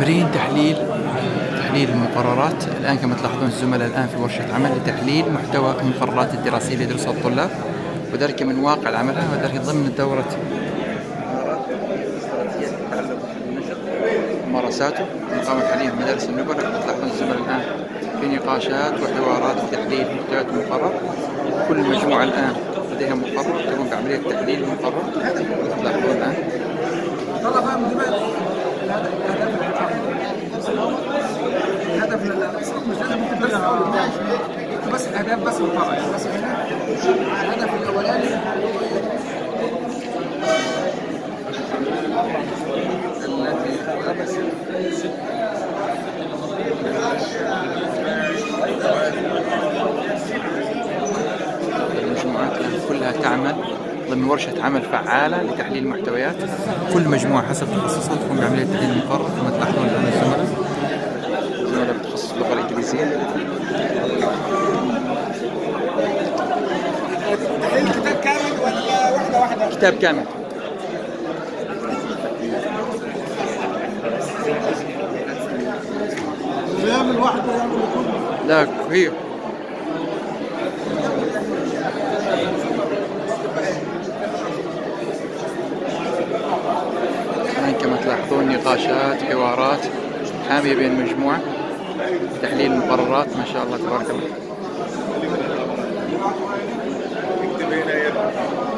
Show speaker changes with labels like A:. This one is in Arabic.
A: تمرين تحليل المقررات. الآن كما تلاحظون الزملاء الآن في ورشة عمل لتحليل محتوى المقررات الدراسية اللي يدرسها الطلاب، وذلك من واقع العمل، وذلك ضمن دورة ممارساته مقامة حاليا في مدارس النبر. كما تلاحظون الزملاء الآن في نقاشات وحوارات وتحليل محتويات المقرر. كل مجموعة الآن لديها مقرر تقوم بعملية تحليل المقرر. تلاحظون الآن
B: الهدف مش لازم انت بس الاهداف بس مقرر، بس الهدف الاولاني
A: المجموعات كلها تعمل ضمن ورشة عمل فعالة لتحليل المحتويات. كل مجموعة حسب تخصصها تقوم بعملية تحليل المقرر. كما تلاحظون الآن الزملاء بتخصص اللغة الإنجليزية.
B: كتاب كامل ولا واحدة؟
A: كتاب كامل.
B: يعمل واحدة يعمل كله.
A: لا كبير. كما تلاحظون نقاشات حوارات حامية بين المجموعة تحليل المقررات. ما شاء الله تبارك الله.